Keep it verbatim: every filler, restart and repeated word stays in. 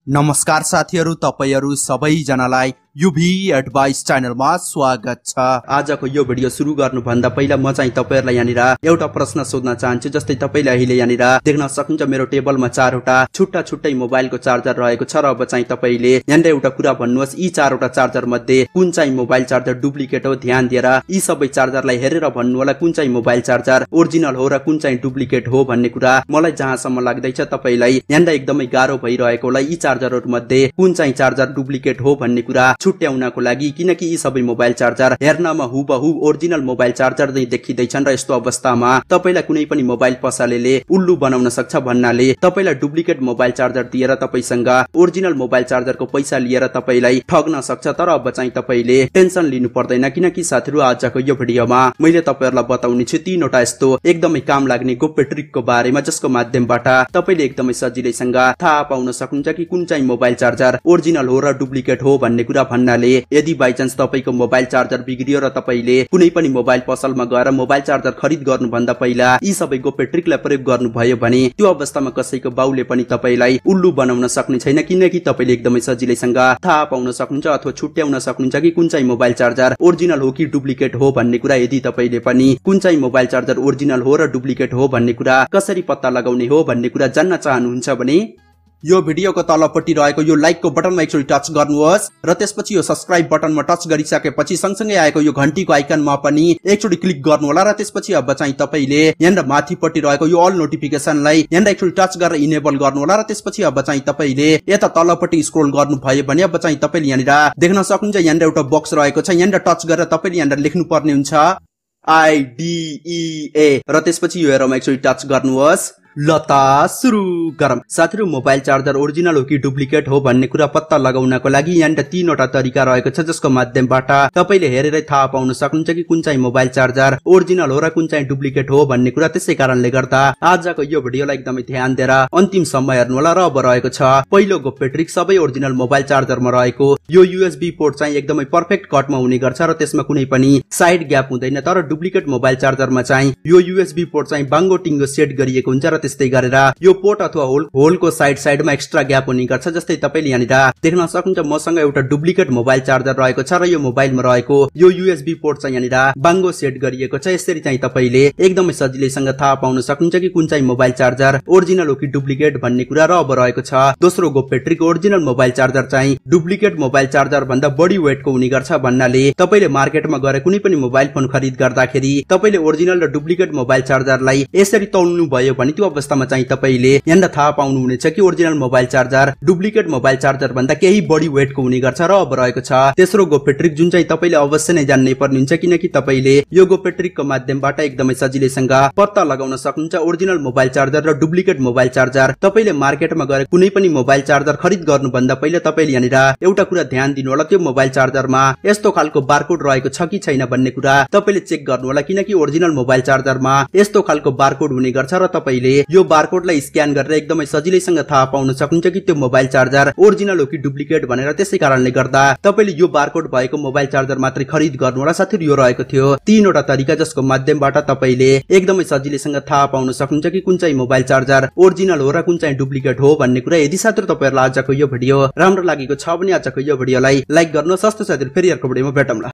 नमस्कार साथीहरु, तपाईहरु सबैजनालाई युभी एडभाइस च्यानलमा स्वागत छ। आजको यो भिडियो सुरु गर्नु भन्दा पहिला म चाहिँ तपाईहरुलाई यहाँनिर एउटा प्रश्न सोध्न चाहन्छु। जस्तै तपाईले अहिले यहाँनिर देख्न सक्नुहुन्छ मेरो टेबलमा चारवटा छुट्टा छुट्टै मोबाइलको चार्जर रहेको छ र अब चाहिँ तपाईले यहाँनिर एउटा कुरा भन्नुहोस्, यी चारवटा चार्जर मध्ये कुन चाहिँ मोबाइल चार्जर डुप्लिकेट हो। ध्यान दिएर यी सबै चार्जरलाई हेरेर भन्नु होला कुन चाहिँ मोबाइल चार्जर ओरिजिनल हो र कुन चाहिँ डुप्लिकेट हो भन्ने कुरा। मलाई जहाँसम्म लाग्दैछ तपाईलाई यहाँनिर एकदमै गाह्रो भइरहेको होला यी चार्जरहरु मध्ये कुन चाहिँ चार्जर डुप्लिकेट हो भन्ने कुरा छुट्याउनको लागि, किनकि यी सबै मोबाइल चार्जर हेर्नमा हुबहु ओरिजिनल मोबाइल चार्जर नै देखिदैछन् र यस्तो अवस्थामा तपाईलाई कुनै पनि मोबाइल पसलेले उल्लु बनाउन सक्छ भन्नाले तपाईलाई डुप्लिकेट मोबाइल चार्जर दिएर तपाईसँग ओरिजिनल मोबाइल चार्जरको पैसा लिएर तपाईलाई ठग्न सक्छ। तर अब चाहिँ तपाईले टेन्सन लिनु पर्दैन, किनकि साथीहरु आजको यो भिडियोमा मैले तपाईहरुलाई बताउने छु तीनवटा यस्तो एकदमै काम लाग्ने गोप्य ट्रिकको बारेमा, जसको माध्यमबाट तपाईले एकदमै सजिलैसँग थाहा पाउन सक्नुहुन्छ कि कुन चाहिँ मोबाइल चार्जर ओरिजिनल हो र डुप्लिकेट हो भन्ने कुरा। भन्नाले यदि बाइ चान्स तपाईको मोबाइल चार्जर बिग्रियो र तपाईले कुनै पनि मोबाइल पसलमा गएर मोबाइल चार्जर खरिद गर्नु भन्दा पहिला यी सबै गोप्य ट्रिकलाई प्रयोग गर्नु भयो भने त्यो अवस्थामा कसैको बाउले पनि तपाईलाई उल्लु बनाउन सक्ने छैन, किनकि तपाईले एकदमै सजिलैसँग थाहा पाउन सक्नुहुन्छ अथवा छुट्याउन सक्नुहुन्छ कि कुन चाहिँ मोबाइल चार्जर ओरिजिनल हो कि डुप्लिकेट हो भन्ने कुरा। यदि तपाईले पनि कुन चाहिँ मोबाइल चार्जर ओरिजिनल हो र डुप्लिकेट हो भन्ने कुरा कसरी पत्ता लगाउने हो भन्ने कुरा जान्न चाहनुहुन्छ भने यो भिडियोको तलपट्टि रहेको यो लाइकको बटनमा एकचोटि टच गर्नुहोस् र त्यसपछि यो सब्स्क्राइब बटनमा टच गरिसकेपछि सँगसँगै आएको यो घण्टीको आइकनमा पनि एकचोटि क्लिक गर्नु होला र त्यसपछि अब चाहिँ तपाईले यहाँनिर माथिपट्टि रहेको यो अल नोटिफिकेसनलाई यहाँनिर एकचोटि टच गरेर इनेबल गर्नु होला र त्यसपछि अब चाहिँ तपाईले यता तलपट्टि स्क्रोल गर्नु भयो भने अब चाहिँ तपाईले यहाँनिर देख्न सक्नुहुन्छ यहाँनिर एउटा बक्स रहेको छ। यहाँनिर टच गरेर तपाईले यहाँनिर लेख्नु पर्ने हुन्छ आई डी ई ए र त्यसपछि यो हेरमा एकचोटि टच गर्नुहोस्। लता सुरु गरम। साथीहरु, मोबाइल चार्जर ओरिजिनल हो कि डुप्लिकेट हो भन्ने कुरा पत्ता लगाउनको लागि यहाँनिर तीनवटा तरिका रहेको छ, जसको माध्यमबाट तपाईले हेरेरै थाहा पाउन सक्नुहुन्छ कि कुन चाहिँ मोबाइल चार्जर ओरिजिनल हो र कुन चाहिँ डुप्लिकेट हो भन्ने कुरा। त्यसै कारणले गर्दा आजको यो भिडियोलाई एकदमै ध्यान दिएर अन्तिमसम्म हेर्नु होला। र अब रहेको छ पहिलो गोप्य ट्रिक। सबै ओरिजिनल मोबाइल चार्जरमा रहेको यो युएसबी पोर्ट चाहिँ एकदमै पर्फेक्ट कटमा हुने गर्छ र त्यसमा कुनै पनि साइड ग्याप हुँदैन। तर डुप्लिकेट मोबाइल चार्जरमा चाहिँ यो युएसबी पोर्ट चाहिँ बाङ्गो टिङ्गो सेट गरिएको हुन्छ र त्यस्तै गरेर यो पोर्ट अथवा होल होलको साइड साइडमा एक्स्ट्रा ग्याप हुने गर्छ। जस्तै तपाईले यहाँनिर देख्न सक्नुहुन्छ मसँग एउटा डुप्लिकेट मोबाइल चार्जर रहेको छ र यो मोबाइलमा रहेको यो युएसबी पोर्ट चाहिँ यहाँनिर बाङ्गो सेट गरिएको छ। यसरी चाहिँ तपाईले एकदमै सजिलैसँग थाहा पाउन सक्नुहुन्छ कि कुन चाहिँ मोबाइल चार्जर ओरिजिनल हो कि डुप्लिकेट भन्ने कुरा। र अब रहेको छ दोस्रो गोप्य ट्रिक। ओरिजिनल मोबाइल चार्जर चाहिँ डुप्लिकेट मोबाइल चार्जर भन्दा बढी वेटको हुने गर्छ भन्नाले तपाईले मार्केटमा गएर कुनै पनि मोबाइल फोन खरिद गर्दाखेरि तपाईले ओरिजिनल र डुप्लिकेट मोबाइल चार्जरलाई यसरी तौल्नु भयो भने त्यो अवस्थामा चाहिँ तपाईले यहाँनिर थाहा पाउनु हुनेछ कि original mobile charger duplicate mobile charger भन्दा केही बढी वेटको हुने गर्छ। र अब रहेको छ तेस्रो गोप्य ट्रिक, जुन चाहिँ तपाईले अवश्य नै जान्नै पर्ने हुन्छ, किनकि तपाईले यो गोप्य ट्रिकको माध्यमबाट एकदमै सजिलैसँग पत्ता लगाउन सक्नुहुन्छ ओरिजिनल मोबाइल चार्जर र डुप्लिकेट मोबाइल चार्जर। तपाईले मार्केटमा गएर कुनै पनि मोबाइल चार्जर खरिद गर्नु भन्दा पहिला तपाईले यहाँनिर एउटा कुरा ध्यान दिनु होला, त्यो मोबाइल चार्जरमा यस्तो खालको बारकोड रहेको छ कि छैन भन्ने कुरा तपाईले चेक गर्नु होला, किनकि ओरिजिनल मोबाइल चार्जरमा यस्तो खालको बारकोड हुने गर्छ र तपाईले यो बारकोडलाई स्क्यान गरेर एकदमै सजिलैसँग थाहा पाउन सक्नुहुन्छ कि त्यो मोबाइल चार्जर ओरिजिनल हो कि डुप्लिकेट भनेर। त्यसै कारणले गर्दा तपाईले यो बारकोड भएको मोबाइल चार्जर मात्रै खरिद गर्नु होला। साथीहरु, यो रहेको थियो तीनवटा तरिका, जसको माध्यमबाट तपाईले एकदमै सजिलैसँग थाहा पाउन सक्नुहुन्छ कि कुन चाहिँ मोबाइल चार्जर ओरिजिनल हो र कुन चाहिँ डुप्लिकेट हो भन्ने कुरा। यदि साथीहरु तपाईहरुलाई आजको यो भिडियो राम्रो लागेको छ भने आजको यो भिडियोलाई लाइक गर्नुहोस्। हस्त साथीहरु, फेरि अर्को भिडियोमा भेटौँला।